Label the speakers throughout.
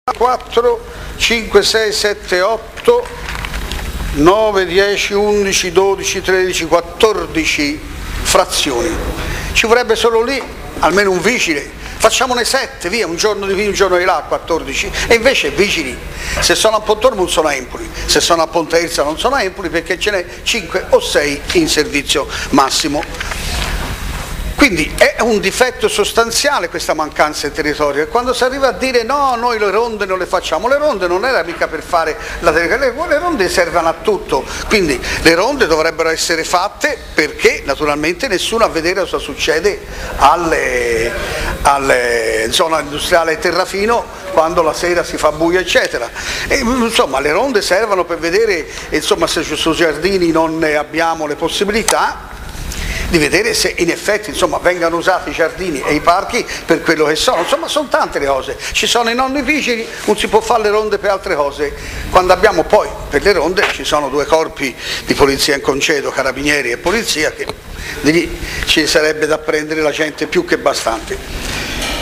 Speaker 1: 4, 5, 6, 7, 8, 9, 10, 11, 12, 13, 14 frazioni. Ci vorrebbe solo lì almeno un vigile. Facciamone 7, via, un giorno di qui, un giorno di là, 14, e invece vigili, se sono a Pontormo non sono a Empoli, se sono a Ponte Elsa non sono a Empoli, perché ce n'è 5 o 6 in servizio massimo. Quindi è un difetto sostanziale questa mancanza di territorio, e quando si arriva a dire no, noi le ronde non le facciamo, le ronde non era mica per fare la telecamera, le ronde servono a tutto, quindi le ronde dovrebbero essere fatte perché naturalmente nessuno a vedere cosa succede alle zona industriale Terrafino quando la sera si fa buio eccetera, e, insomma le ronde servono per vedere insomma, se sui giardini non ne abbiamo le possibilità di vedere se in effetti insomma, vengano usati i giardini e i parchi per quello che sono, insomma sono tante le cose, ci sono i nonni vigili, non si può fare le ronde per altre cose, quando abbiamo poi per le ronde ci sono 2 corpi di polizia in congedo, carabinieri e polizia, che di lì ci sarebbe da prendere la gente più che bastante.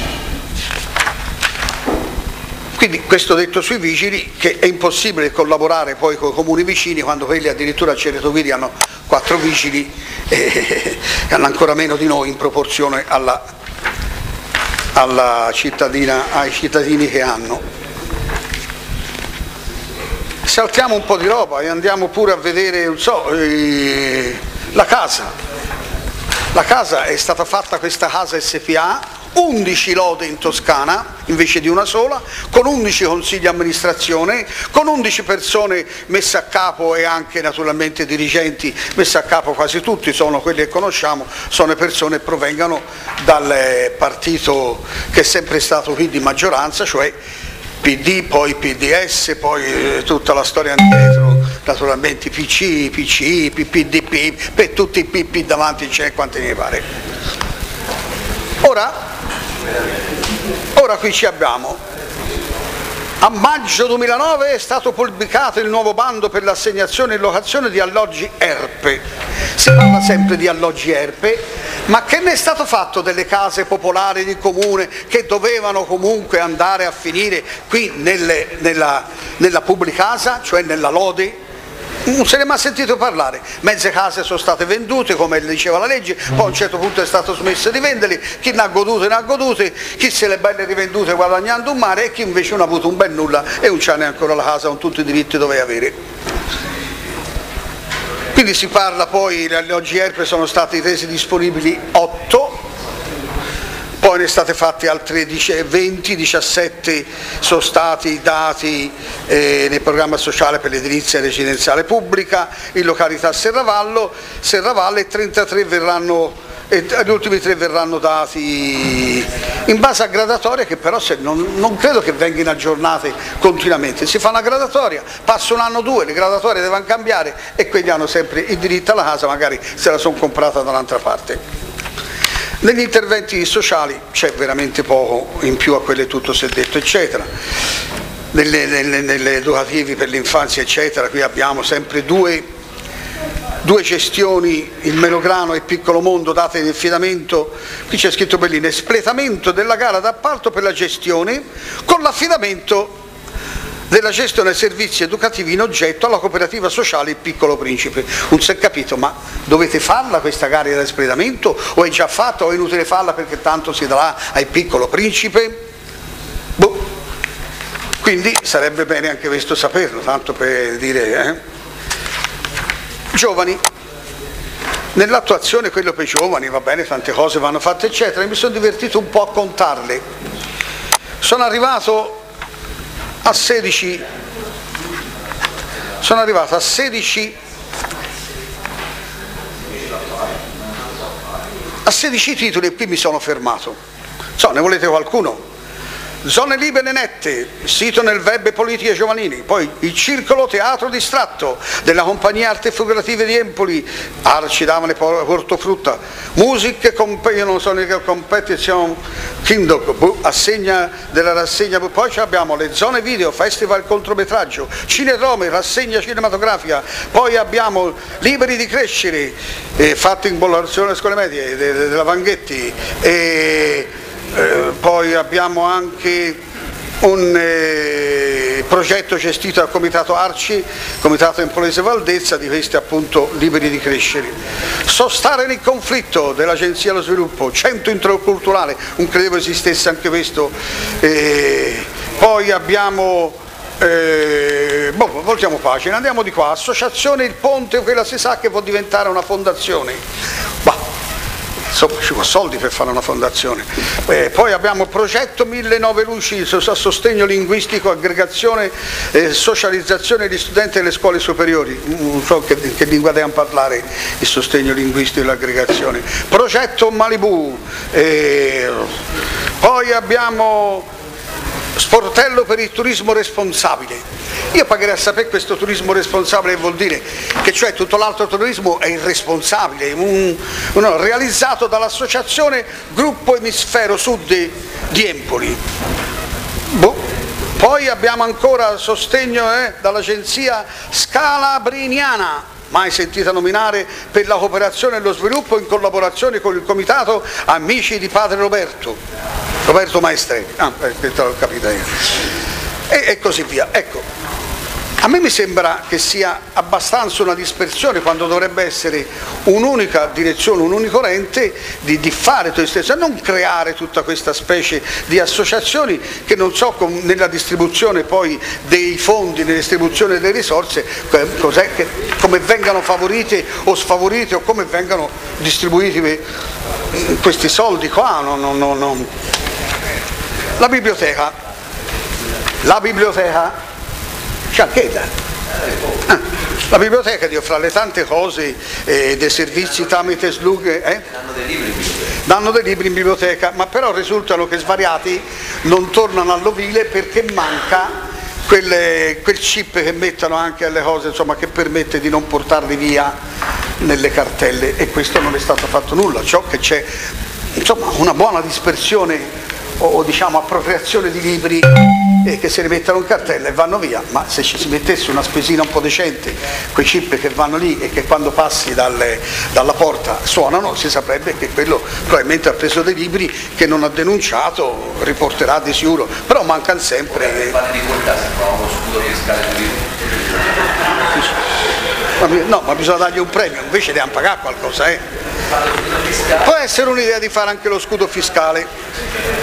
Speaker 1: Quindi questo detto sui vigili, che è impossibile collaborare poi con i comuni vicini quando quelli addirittura a Cerreto Guidi hanno 4 vigili e hanno ancora meno di noi in proporzione ai cittadini che hanno. Saltiamo un po' di roba e andiamo pure a vedere, non so, la casa. La casa è stata fatta, questa casa SPA, 11 lode in Toscana invece di una sola, con 11 consigli di amministrazione, con 11 persone messe a capo e anche naturalmente dirigenti messe a capo, quasi tutti sono quelli che conosciamo, sono persone che provengono dal partito che è sempre stato qui di maggioranza, cioè PD, poi PDS, poi tutta la storia indietro, naturalmente PC, PCI, PPDP, per tutti i PP davanti ce n'è quanti ne pare. Ora qui ci abbiamo, a maggio 2009 è stato pubblicato il nuovo bando per l'assegnazione e locazione di alloggi ERPE, si parla sempre di alloggi ERPE, ma che ne è stato fatto delle case popolari di comune che dovevano comunque andare a finire qui nella pubblica casa, cioè nella lode? Non se ne è mai sentito parlare, mezze case sono state vendute come diceva la legge, poi a un certo punto è stato smesso di venderli, chi ne ha godute, chi se le è belle rivendute guadagnando un mare e chi invece non ha avuto un bel nulla e non c'ha neanche ancora la casa con tutti i diritti che doveva avere. Quindi si parla poi, gli alloggi ERPE sono stati resi disponibili 8, poi ne state fatti altri 20, 17 sono stati dati nel programma sociale per l'edilizia residenziale pubblica, in località Serravalle, e 33 verranno, e gli ultimi 3 verranno dati in base a gradatoria, che però non credo che vengano aggiornate continuamente, si fa una gradatoria, passa un anno o 2, le gradatorie devono cambiare e quelli hanno sempre il diritto alla casa, magari se la sono comprata da un'altra parte. Negli interventi sociali c'è veramente poco in più a quelle tutto si è detto eccetera, nelle educativi per l'infanzia eccetera, qui abbiamo sempre due gestioni, il Melograno e il Piccolo Mondo, date in affidamento, qui c'è scritto Bellino, espletamento della gara d'appalto per la gestione con l'affidamento della gestione dei servizi educativi in oggetto alla cooperativa sociale Il Piccolo Principe. Non si è capito, ma dovete farla questa gara di espletamento o è già fatta o è inutile farla perché tanto si darà al Piccolo Principe? Boh. Quindi sarebbe bene anche questo saperlo, tanto per dire. Giovani. Nell'attuazione quello per i giovani, va bene, tante cose vanno fatte eccetera, mi sono divertito un po' a contarle. Sono arrivato a 16 titoli e qui mi sono fermato. So, ne volete qualcuno? Zone libere nette, sito nel web politiche giovanili, poi il circolo teatro distratto della compagnia arte figurative di Empoli, Arci Davane Portofrutta, music competition Kindle, assegna della rassegna, poi abbiamo le zone video, festival contrometraggio, Cinerome, rassegna cinematografica, poi abbiamo Liberi di crescere, fatto in collaborazione alle scuole medie della Vanghetti, poi abbiamo anche un progetto gestito dal Comitato Arci, Comitato Empolese Valdezza, di questi appunto Liberi di Crescere. Sostare nel conflitto dell'Agenzia allo Sviluppo, centro interculturale, non credevo esistesse anche questo, poi abbiamo, voltiamo pagina, andiamo di qua, associazione Il Ponte, quella si sa che può diventare una fondazione. Insomma, ci vuole soldi per fare una fondazione. Poi abbiamo progetto 1009 luci a sostegno linguistico, aggregazione e socializzazione degli studenti delle scuole superiori. Non so che lingua devono parlare il sostegno linguistico e l'aggregazione. Progetto Malibu. Poi abbiamo sportello per il turismo responsabile. Io pagherei a sapere questo turismo responsabile che vuol dire che cioè tutto l'altro turismo è irresponsabile, realizzato dall'associazione Gruppo Emisfero Sud di Empoli. Poi abbiamo ancora sostegno dall'agenzia Scalabriniana, mai sentita nominare, per la cooperazione e lo sviluppo in collaborazione con il comitato Amici di Padre Roberto Maestri, l'ho capita io, e così via. Ecco, a me mi sembra che sia abbastanza una dispersione quando dovrebbe essere un'unica direzione, un unico ente di fare tutto questo, non creare tutta questa specie di associazioni che non so nella distribuzione poi dei fondi, nella distribuzione delle risorse, come vengano favorite o sfavorite o come vengano distribuiti questi soldi qua. La biblioteca la biblioteca, fra le tante cose dei servizi tramite slughe danno dei libri in biblioteca, ma però risultano che svariati non tornano all'ovile perché manca quel chip che mettono anche alle cose, insomma, che permette di non portarli via nelle cartelle, e questo non è stato fatto nulla. Ciò che c'è, insomma, una buona dispersione o diciamo appropriazione di libri che se ne mettono in cartella e vanno via, ma se ci si mettesse una spesina un po' decente, quei chip che vanno lì e che quando passi dalla porta suonano, si saprebbe che quello probabilmente ha preso dei libri che non ha denunciato, riporterà di sicuro, però mancano sempre. No, ma bisogna dargli un premio, invece devono pagare qualcosa. Può essere un'idea di fare anche lo scudo fiscale.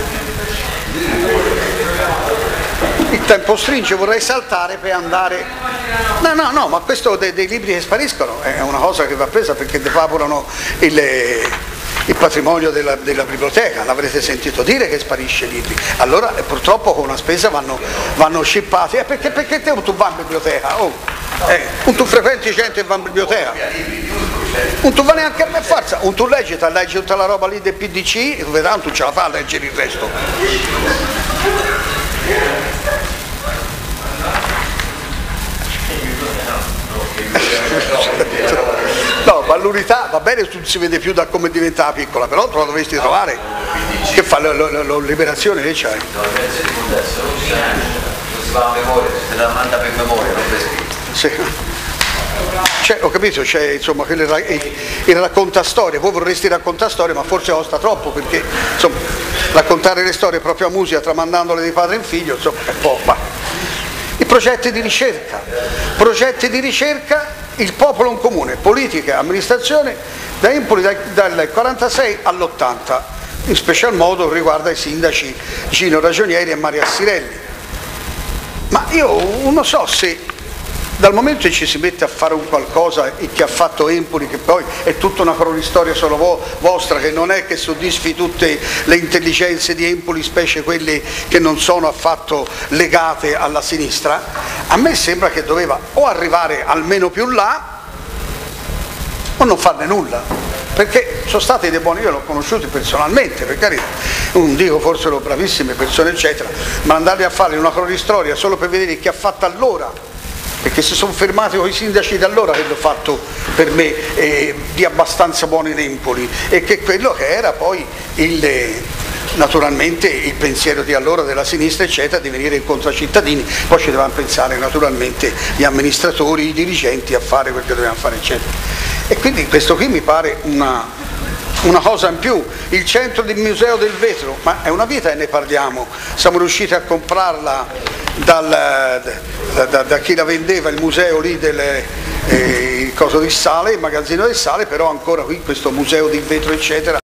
Speaker 1: Il tempo stringe, vorrei saltare per andare. No, ma questo dei libri che spariscono è una cosa che va presa perché devaporano il patrimonio della biblioteca, l'avrete sentito dire che sparisce i libri, allora purtroppo con una spesa vanno scippati, perché te tu vai in biblioteca? Non tu frequenti gente che va in biblioteca, non tu vai neanche per forza, non tu leggi tutta la roba lì del PDC, vedrai, tu ce la fai a leggere il resto. No, ma l'unità va bene, non si vede più da come è diventata piccola, però te la dovresti trovare. Che fa la liberazione che c'hai?
Speaker 2: Si va a memoria, se la manda per memoria, non per scritto.
Speaker 1: Sì. Ho capito, c'è insomma il raccontastorie, voi vorresti raccontare storie, ma forse costa troppo, perché insomma raccontare le storie proprio a musica, tramandandole di padre in figlio, insomma è un po'. I progetti di ricerca, il popolo in comune, politica, amministrazione, da Empoli dal 46 all'80, in special modo riguarda i sindaci Gino Ragionieri e Maria Sirelli. Ma io non so se dal momento che ci si mette a fare un qualcosa che ha fatto Empoli, che poi è tutta una cronistoria solo vostra, che non è che soddisfi tutte le intelligenze di Empoli, specie quelle che non sono affatto legate alla sinistra, a me sembra che doveva o arrivare almeno più là o non farne nulla, perché sono stati dei buoni, io l'ho conosciuti personalmente, per carità, non dico forse sono bravissime persone eccetera, ma andarli a fare una cronistoria solo per vedere che ha fatto allora, perché si sono fermati con i sindaci da allora che l'ho fatto per me di abbastanza buono in Empoli, e che quello che era poi naturalmente il pensiero di allora della sinistra eccetera, di venire incontro ai cittadini, poi ci dovevano pensare naturalmente gli amministratori, i dirigenti a fare quel che dovevano fare eccetera, e quindi questo qui mi pare Una cosa in più, il centro del Museo del Vetro, ma è una vita e ne parliamo, siamo riusciti a comprarla da chi la vendeva, il museo lì il coso di sale, il magazzino del sale, però ancora qui questo museo di vetro eccetera